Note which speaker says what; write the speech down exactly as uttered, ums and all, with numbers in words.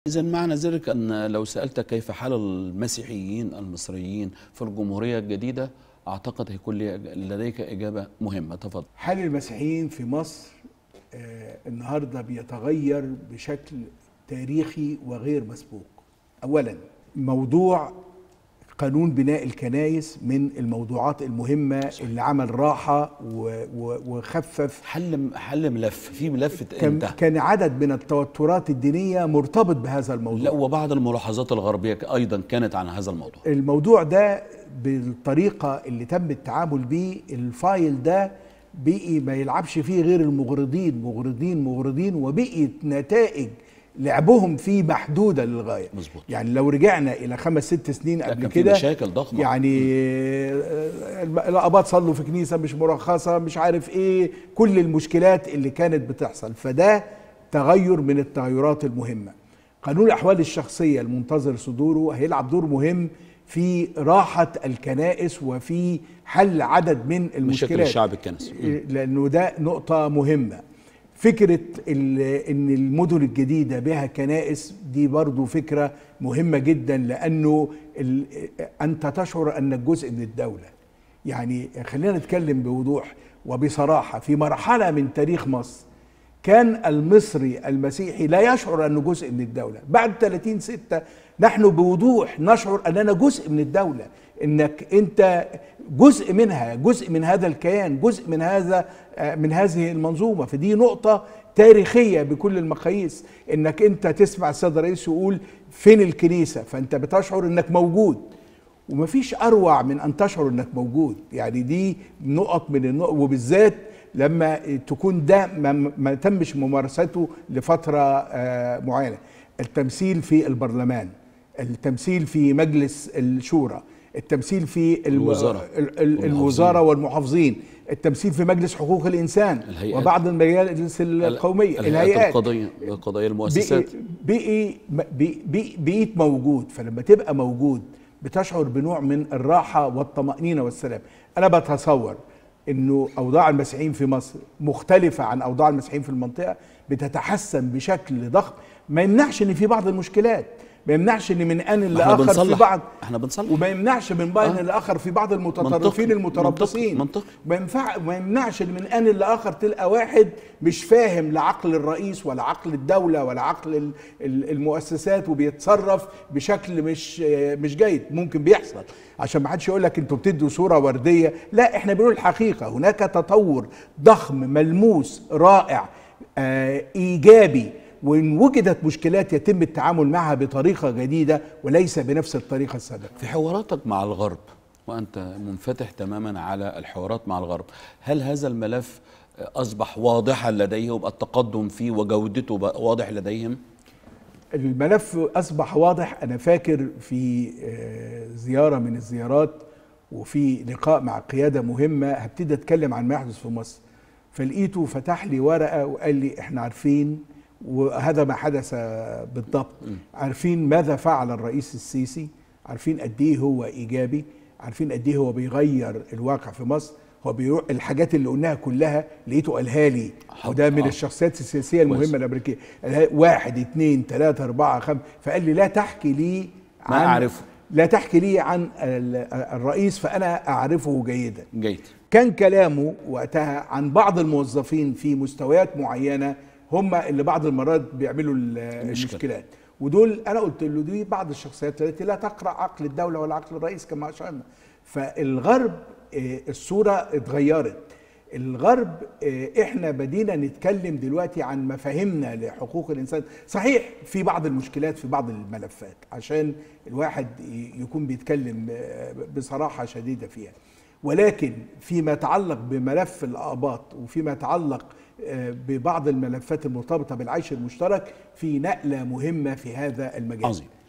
Speaker 1: إذا معنى ذلك أن لو سألت كيف حال المسيحيين المصريين في الجمهورية الجديدة، أعتقد هيكون لديك إجابة مهمة. تفضل.
Speaker 2: حال المسيحيين في مصر آه النهاردة بيتغير بشكل تاريخي وغير مسبوق. أولا، موضوع قانون بناء الكنائس من الموضوعات المهمة اللي عمل راحة وخفف
Speaker 1: حل حل ملف في ملف
Speaker 2: كان, كان عدد من التوترات الدينية مرتبط بهذا الموضوع.
Speaker 1: لا، وبعض الملاحظات الغربية أيضا كانت عن هذا الموضوع.
Speaker 2: الموضوع ده بالطريقة اللي تم التعامل بيه، الفايل ده بقي ما يلعبش فيه غير المغرضين مغرضين مغرضين، وبقيت نتائج لعبهم فيه محدودة للغاية.
Speaker 1: مظبوط.
Speaker 2: يعني لو رجعنا إلى خمس ست سنين قبل كده
Speaker 1: مشاكل ضخمة،
Speaker 2: يعني الأقباط صلوا في كنيسة مش مرخصة، مش عارف إيه، كل المشكلات اللي كانت بتحصل. فده تغير من التغيرات المهمة. قانون الأحوال الشخصية المنتظر صدوره هيلعب دور مهم في راحة الكنائس وفي حل عدد من المشكلات،
Speaker 1: مشاكل الشعب الكنسي،
Speaker 2: لأنه ده نقطة مهمة. فكرة ان المدن الجديدة بها كنائس دي برضو فكرة مهمة جدا، لأنه أنت تشعر أنك جزء من الدولة. يعني خلينا نتكلم بوضوح وبصراحة، في مرحلة من تاريخ مصر كان المصري المسيحي لا يشعر أنه جزء من الدولة. بعد ثلاثين ستة نحن بوضوح نشعر أننا جزء من الدولة، انك انت جزء منها، جزء من هذا الكيان، جزء من هذا من هذه المنظومة. فدي نقطة تاريخية بكل المقاييس، انك انت تسمع السيد الرئيس يقول فين الكنيسة، فانت بتشعر انك موجود، ومفيش اروع من ان تشعر انك موجود. يعني دي نقط من النقط، وبالذات لما تكون ده ما تمش ممارسته لفترة معينة. التمثيل في البرلمان، التمثيل في مجلس الشورى، التمثيل في
Speaker 1: الوزارة,
Speaker 2: الوزارة والمحافظين، التمثيل في مجلس حقوق الإنسان،
Speaker 1: الهيئات،
Speaker 2: وبعض المجالس القومية،
Speaker 1: الهيئات القضائية، القضائية المؤسسات.
Speaker 2: بقي بقي بقيت موجود. فلما تبقى موجود بتشعر بنوع من الراحة والطمأنينة والسلام. أنا بتصور إنه أوضاع المسيحيين في مصر مختلفة عن أوضاع المسيحيين في المنطقة، بتتحسن بشكل ضخم. ما يمنعش إن في بعض المشكلات، ما يمنعش ان من ان لاخر في بعض،
Speaker 1: احنا بنصلح،
Speaker 2: وما يمنعش من بين آه. لاخر في بعض المتطرفين المتربصين.
Speaker 1: منطق.
Speaker 2: ما ينفع ما يمنعش ان من ان لاخر تلقى واحد مش فاهم لا عقل الرئيس ولا عقل الدوله ولا عقل المؤسسات، وبيتصرف بشكل مش مش جيد. ممكن بيحصل، عشان ما حدش يقول لك انتوا بتدوا صوره ورديه. لا، احنا بنقول الحقيقه. هناك تطور ضخم ملموس رائع آه ايجابي، وإن وجدت مشكلات يتم التعامل معها بطريقة جديدة وليس بنفس الطريقة السابقة.
Speaker 1: في حواراتك مع الغرب، وأنت منفتح تماما على الحوارات مع الغرب، هل هذا الملف أصبح واضحا لديهم، التقدم فيه وجودته واضح لديهم؟
Speaker 2: الملف أصبح واضح. أنا فاكر في زيارة من الزيارات وفي لقاء مع قيادة مهمة هبتدي أتكلم عن ما يحدث في مصر، فلقيته فتح لي ورقة وقال لي إحنا عارفين، وهذا ما حدث بالضبط، عارفين ماذا فعل الرئيس السيسي، عارفين قد ايه هو ايجابي، عارفين قد ايه هو بيغير الواقع في مصر. هو بيروح الحاجات اللي قلناها كلها لقيته قالها لي، وده من الشخصيات السياسيه المهمه الامريكيه. واحد اثنين ثلاثه اربعه خمسه، فقال لي لا تحكي لي
Speaker 1: عن ما اعرفه،
Speaker 2: لا تحكي لي عن الرئيس فانا اعرفه جيدا.
Speaker 1: جيد.
Speaker 2: كان كلامه وقتها عن بعض الموظفين في مستويات معينه هم اللي بعض المرات بيعملوا المشكلات، ودول انا قلت له دي بعض الشخصيات التي لا تقرا عقل الدوله ولا عقل الرئيس كما اشرنا. فالغرب الصوره اتغيرت. الغرب احنا بدينا نتكلم دلوقتي عن مفاهيمنا لحقوق الانسان. صحيح في بعض المشكلات في بعض الملفات عشان الواحد يكون بيتكلم بصراحه شديده فيها، ولكن فيما يتعلق بملف الأقباط وفيما يتعلق ببعض الملفات المرتبطة بالعيش المشترك في نقلة مهمة في هذا المجال.
Speaker 1: عظيم.